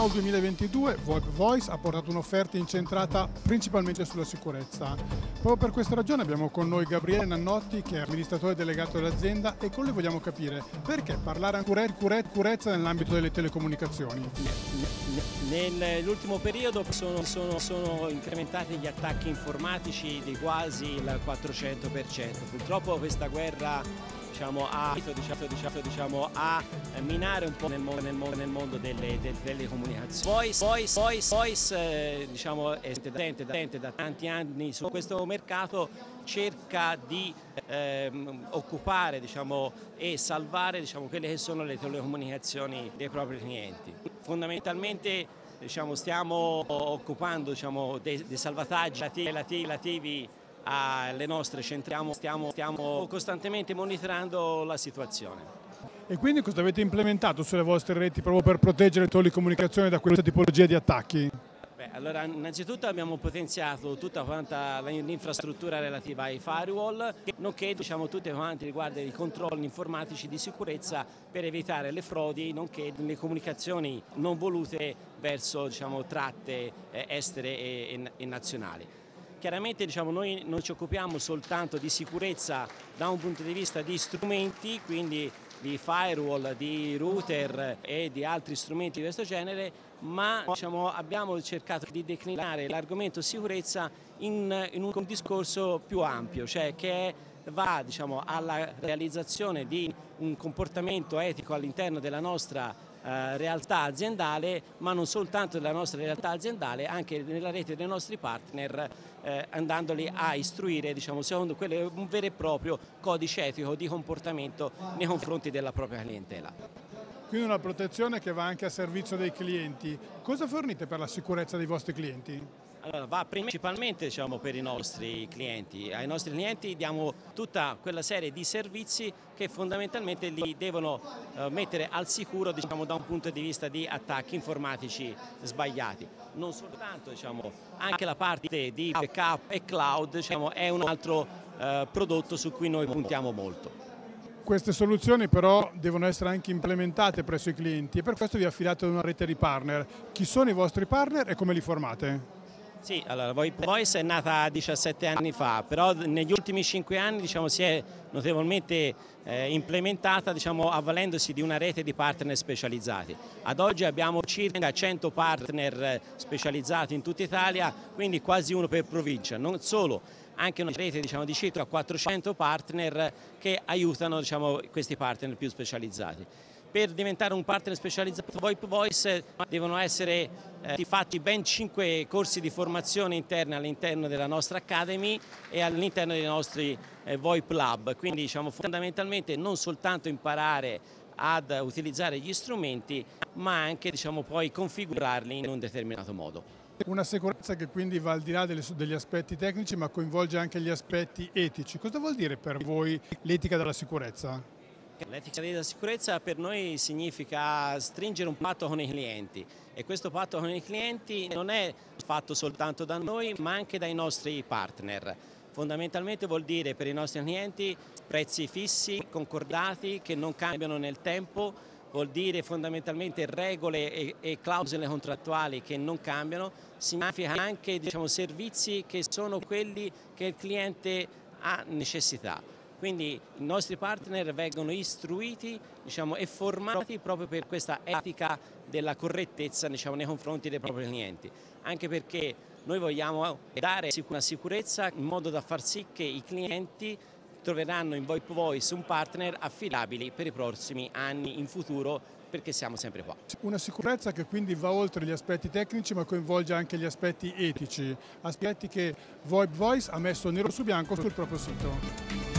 Now 2022 VoIP Voice ha portato un'offerta incentrata principalmente sulla sicurezza. Proprio per questa ragione abbiamo con noi Gabriele Nannotti, che è amministratore delegato dell'azienda, e con lui vogliamo capire perché parlare ancora di sicurezza nell'ambito delle telecomunicazioni. Nell'ultimo periodo sono incrementati gli attacchi informatici di quasi il 400%. Purtroppo questa guerra a minare un po' nel mondo delle comunicazioni. Voice è presente da tanti anni su questo mercato, cerca di occupare e salvare quelle che sono le telecomunicazioni dei propri clienti. Fondamentalmente stiamo occupando dei salvataggi relativi alle nostre centrali, stiamo costantemente monitorando la situazione. E quindi cosa avete implementato sulle vostre reti proprio per proteggere le telecomunicazioni da questa tipologia di attacchi? Allora, innanzitutto abbiamo potenziato tutta quanta l'infrastruttura relativa ai firewall, nonché tutte quante riguardo i controlli informatici di sicurezza per evitare le frodi, nonché le comunicazioni non volute verso tratte estere e nazionali. Chiaramente noi non ci occupiamo soltanto di sicurezza da un punto di vista di strumenti, quindi di firewall, di router e di altri strumenti di questo genere, ma abbiamo cercato di declinare l'argomento sicurezza in un discorso più ampio, cioè che va alla realizzazione di un comportamento etico all'interno della nostra realtà aziendale, ma non soltanto della nostra realtà aziendale, anche nella rete dei nostri partner, andandoli a istruire secondo un vero e proprio codice etico di comportamento nei confronti della propria clientela. Quindi una protezione che va anche a servizio dei clienti. Cosa fornite per la sicurezza dei vostri clienti? Allora, va principalmente per i nostri clienti. Ai nostri clienti diamo tutta quella serie di servizi che fondamentalmente li devono mettere al sicuro da un punto di vista di attacchi informatici sbagliati. Non soltanto, anche la parte di backup e cloud è un altro prodotto su cui noi puntiamo molto. Queste soluzioni però devono essere anche implementate presso i clienti e per questo vi affidate ad una rete di partner. Chi sono i vostri partner e come li formate? Sì, allora VoIP Voice è nata 17 anni fa, però negli ultimi 5 anni si è notevolmente implementata avvalendosi di una rete di partner specializzati. Ad oggi abbiamo circa 100 partner specializzati in tutta Italia, quindi quasi uno per provincia. Non solo, anche una rete di circa 400 partner che aiutano questi partner più specializzati. Per diventare un partner specializzato VoIP Voice devono essere fatti ben 5 corsi di formazione interne all'interno della nostra Academy e all'interno dei nostri VoIP Lab, quindi fondamentalmente non soltanto imparare ad utilizzare gli strumenti, ma anche poi configurarli in un determinato modo. Una sicurezza che quindi va al di là degli aspetti tecnici ma coinvolge anche gli aspetti etici. Cosa vuol dire per voi l'etica della sicurezza? L'etica della sicurezza per noi significa stringere un patto con i clienti e questo patto con i clienti non è fatto soltanto da noi ma anche dai nostri partner. Fondamentalmente vuol dire per i nostri clienti prezzi fissi, concordati, che non cambiano nel tempo, vuol dire fondamentalmente regole e clausole contrattuali che non cambiano, significa anche servizi che sono quelli che il cliente ha necessità. Quindi i nostri partner vengono istruiti e formati proprio per questa etica della correttezza nei confronti dei propri clienti, anche perché noi vogliamo dare una sicurezza in modo da far sì che i clienti troveranno in VoIP Voice un partner affidabile per i prossimi anni in futuro, perché siamo sempre qua. Una sicurezza che quindi va oltre gli aspetti tecnici ma coinvolge anche gli aspetti etici, aspetti che VoIP Voice ha messo nero su bianco sul proprio sito.